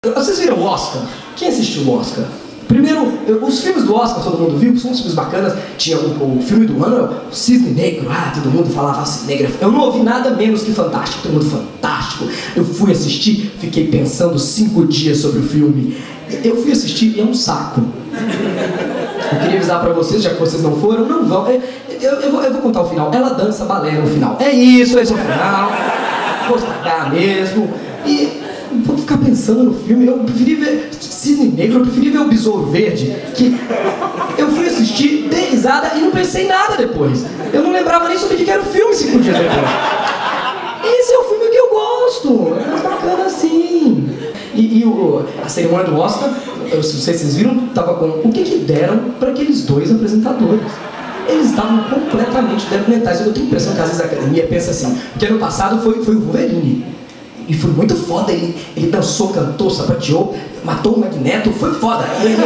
Vocês viram o Oscar? Quem assistiu o Oscar? Primeiro, os filmes do Oscar todo mundo viu, são uns filmes bacanas. Tinha o filme do ano, o Cisne Negro, todo mundo falava assim, negra. Eu não ouvi nada menos que fantástico, todo mundo fantástico. Eu fui assistir, fiquei pensando 5 dias sobre o filme. Eu fui assistir e é um saco. Eu queria avisar pra vocês, já que vocês não foram, não vão. Eu vou contar o final. Ela dança balé no final. É isso, esse é o final. Vou estragar mesmo. E vou ficar pensando no filme. Eu preferi ver Cisne Negro, eu preferi ver o Besouro Verde. Que eu fui assistir, dei risada e não pensei em nada depois. Eu não lembrava nem sobre o que era o filme 5 dias depois. Esse é o filme que eu gosto. É mais bacana assim. A cerimônia do Oscar, eu não sei se vocês viram, tava com o que deram para aqueles 2 apresentadores. Eles estavam completamente dementais. Eu tenho a impressão que às vezes a academia pensa assim, porque ano passado foi o Wolverine. E foi muito foda, ele dançou, cantou, sapateou, matou o Magneto, foi foda.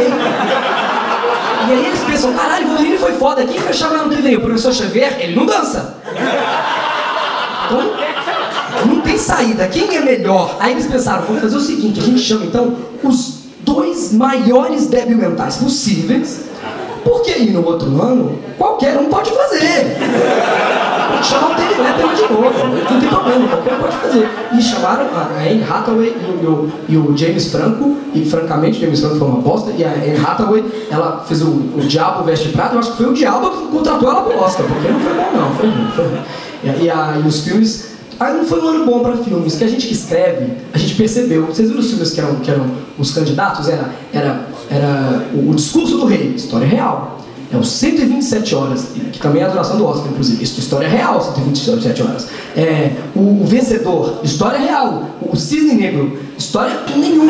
E aí eles pensam, caralho, o Wolverine foi foda, quem vai chamar ano que vem? O professor Xavier, ele não dança. Então, não tem saída, quem é melhor? Aí eles pensaram, vamos fazer o seguinte, a gente chama então os 2 maiores débil mentais possíveis, porque aí no outro ano, qualquer um pode fazer. Pode chamar o David Letterman de novo, não tem problema, qualquer um pode fazer. E chamaram a Anne Hathaway e o James Franco, e francamente o James Franco foi uma bosta, e a Anne Hathaway, ela fez o Diabo Veste Prata, eu acho que foi o Diabo que contratou ela pro Oscar, porque não foi bom não, foi ruim. E os filmes... não foi um ano bom para filmes, que a gente que escreve, a gente percebeu. Vocês viram os filmes que eram os candidatos? Era o Discurso do Rei, história real. É os 127 horas, que também é a duração do Oscar, inclusive. Isso, história real, 127 horas. O Vencedor, história real. O Cisne Negro, história nenhuma.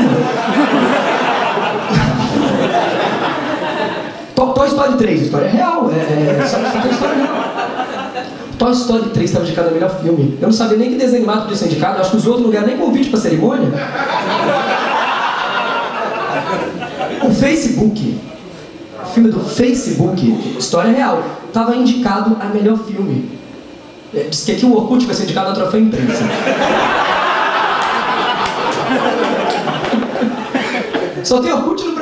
Toy Story 3, história real. Só tem história real. Toy Story 3 estava indicado a melhor filme. Eu não sabia nem que desenho animado podia ser indicado. Eu acho que os outros não ganharam nem convite para a cerimônia. O Facebook, o filme do Facebook, história real, estava indicado a melhor filme. Diz que aqui o Orkut vai ser indicado a troféu imprensa. Só tem Orkut no